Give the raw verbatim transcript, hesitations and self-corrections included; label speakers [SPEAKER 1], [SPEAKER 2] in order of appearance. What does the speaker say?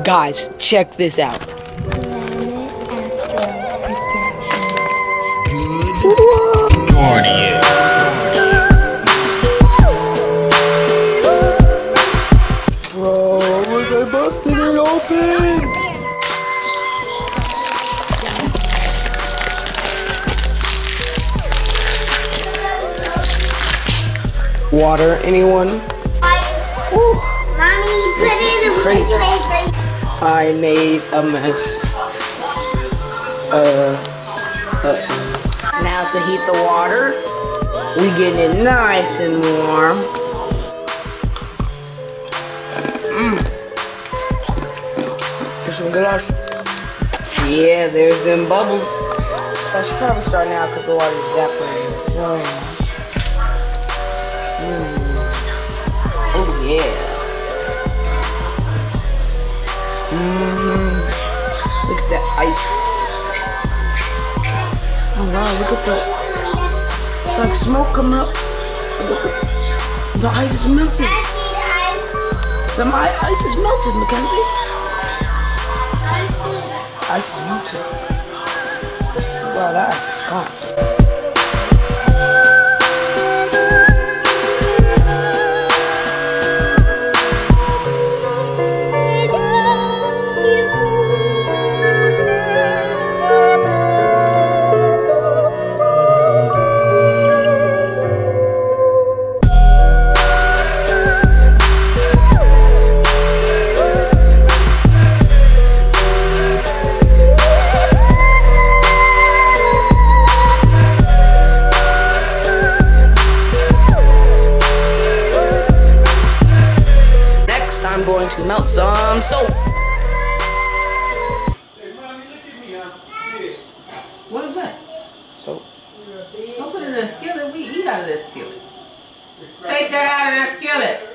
[SPEAKER 1] Guys, check this out.
[SPEAKER 2] Guardian.
[SPEAKER 1] Bro, they busted it open! Water, anyone?
[SPEAKER 3] Ooh. Mommy, put it in the refrigerator.
[SPEAKER 1] I made a mess. Uh, uh. Now to heat the water, we getting it nice and warm. Mmm. There's some good ice. Yeah, there's them bubbles. I should probably start now because the water's evaporating. So, mm. Oh yeah. Mmm. Look at that ice. Oh wow, look at the, it's like smoke coming up. Look at, the ice is melting. The my ice is melted, Mackenzie. Ice is melted. Wow, that ice is gone. I'm going to melt some soap.
[SPEAKER 4] What is that?
[SPEAKER 1] Soap.
[SPEAKER 4] Don't put it in a skillet. We eat out of this skillet. Take that out of that skillet.